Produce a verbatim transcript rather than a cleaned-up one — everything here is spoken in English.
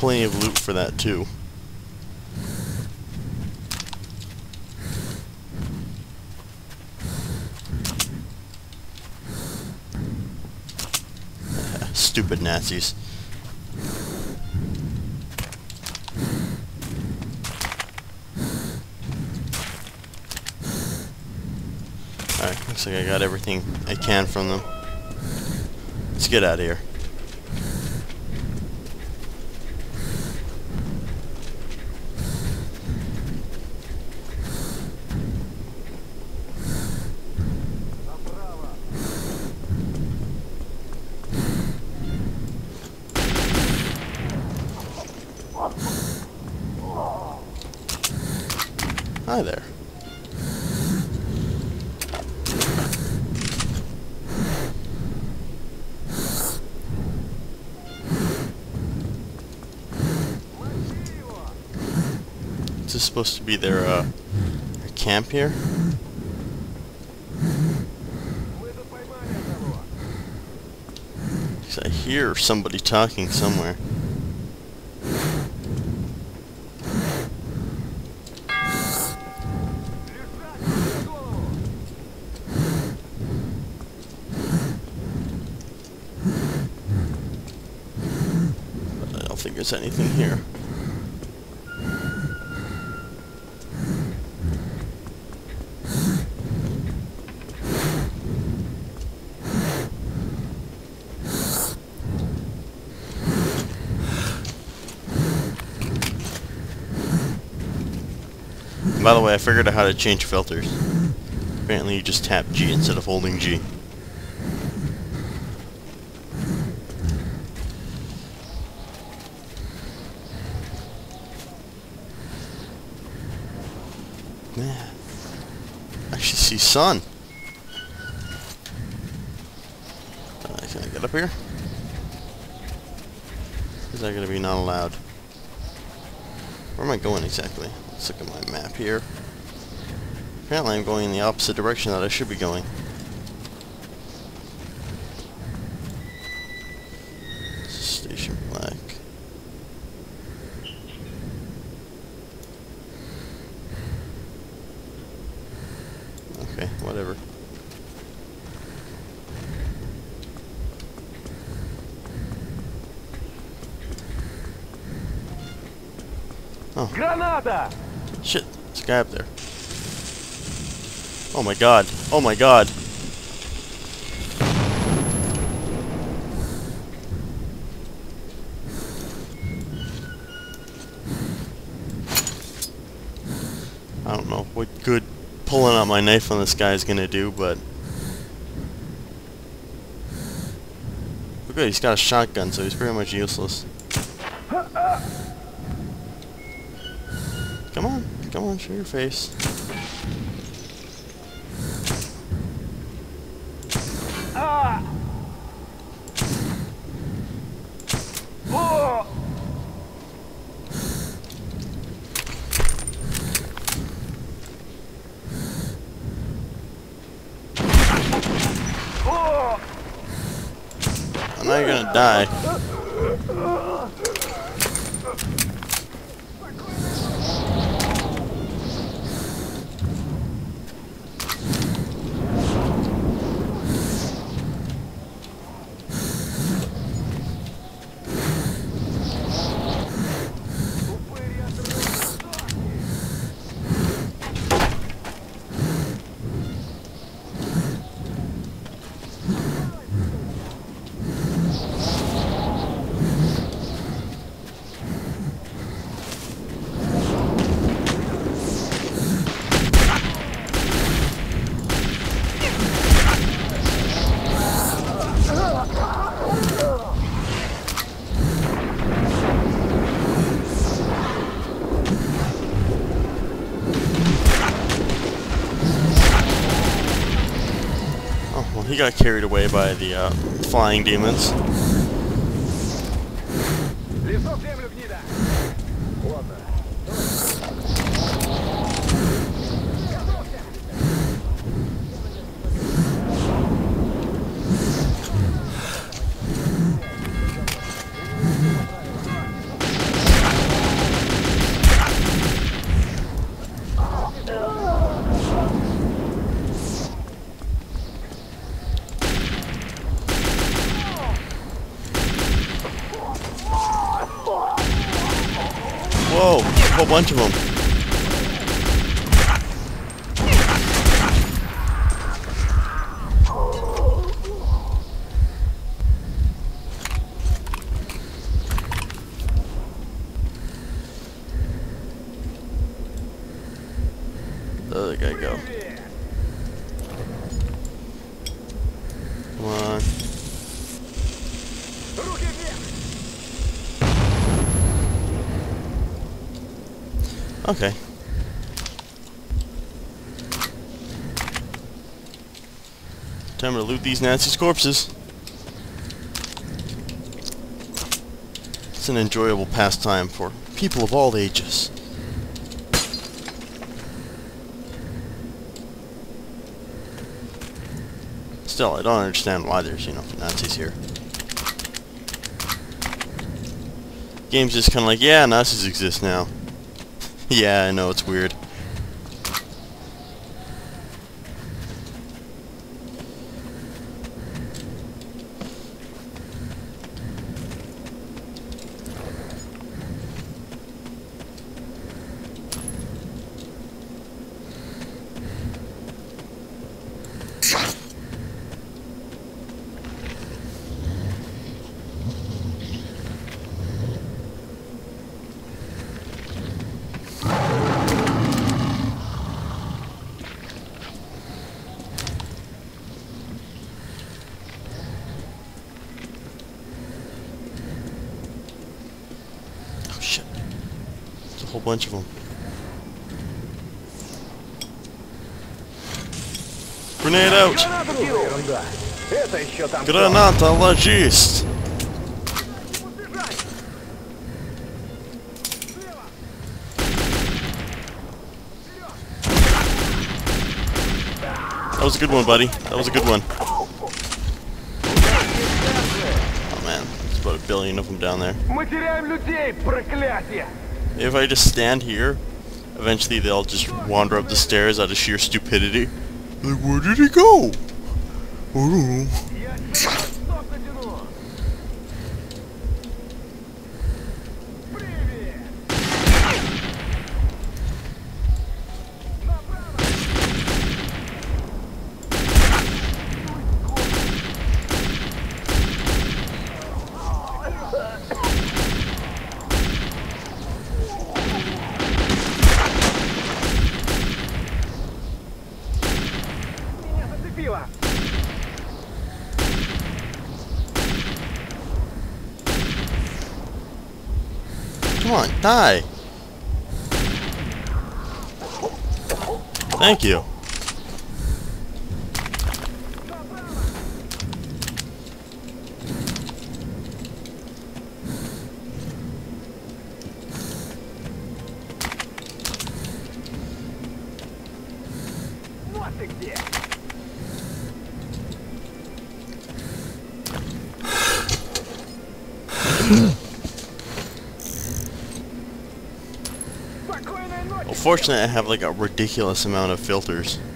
plenty of loot for that too. Stupid Nazis. Alright, looks like I got everything I can from them. Let's get out of here. Hi there. Is this supposed to be their, uh, their camp here? Because I hear somebody talking somewhere. But I don't think there's anything here. By the way, I figured out how to change filters. Apparently you just tap G instead of holding G. Man, I actually see sun. Uh, can I get up here? Is that gonna be not allowed? Where am I going exactly? Let's look at my map here. Apparently I'm going in the opposite direction that I should be going. Station black. Okay, whatever. Oh. Granada! Shit, there's a guy up there. Oh my god. Oh my god. I don't know what good pulling out my knife on this guy is gonna do, but oh good, he's got a shotgun, so he's pretty much useless. Come on, come on, show your face. Ah! Oh! Oh! I'm not gonna die. He got carried away by the uh, flying demons. Whoa, a whole bunch of them. The other guy go. Come on. Okay. Time to loot these Nazis' corpses. It's an enjoyable pastime for people of all ages. Still, I don't understand why there's, you know, Nazis here. Game's just kind of like, yeah, Nazis exist now. Yeah, I know, it's weird. Whole bunch of them. Grenade out! Граната ложись! That was a good one, buddy. That was a good one. Oh man, there's about a billion of them down there. If I just stand here, eventually they'll just wander up the stairs out of sheer stupidity. Like, where did he go? I don't know. Come on, die! Thank you. Well, fortunately, I have like a ridiculous amount of filters.